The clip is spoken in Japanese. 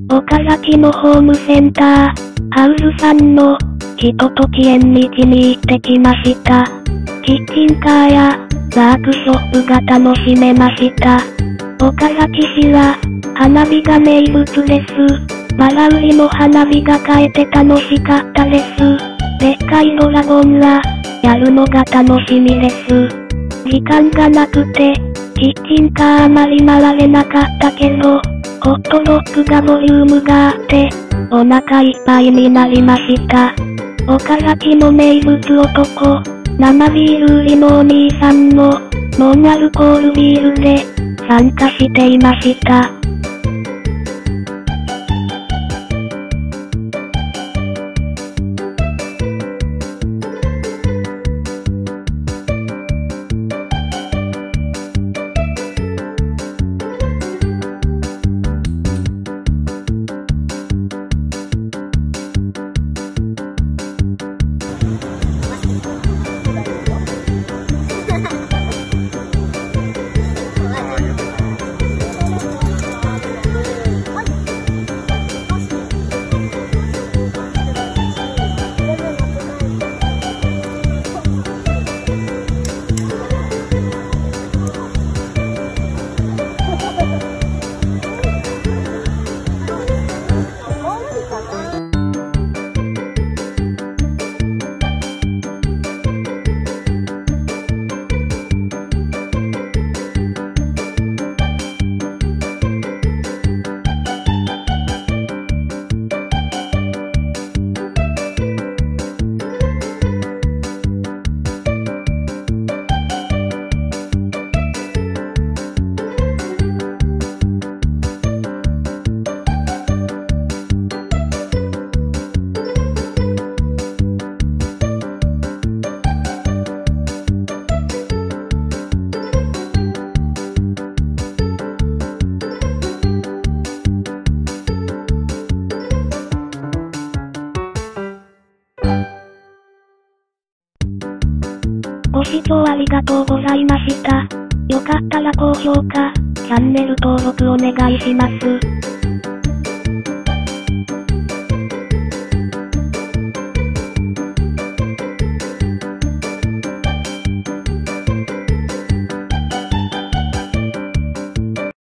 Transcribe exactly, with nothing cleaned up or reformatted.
岡崎のホームセンター、ハウルさんの、ひととき縁日に行ってきました。キッチンカーや、ワークショップが楽しめました。岡崎市は、花火が名物です。バラ売りの花火が買えて楽しかったです。でっかいドラゴンは、やるのが楽しみです。時間がなくて、キッチンカーあまり回れなかったけど、ホットドッグがボリュームがあって、お腹いっぱいになりました。岡崎の名物男、生ビール売りのお兄さんも、ノンアルコールビールで、参加していました。ご視聴ありがとうございました。よかったら高評価、チャンネル登録お願いします。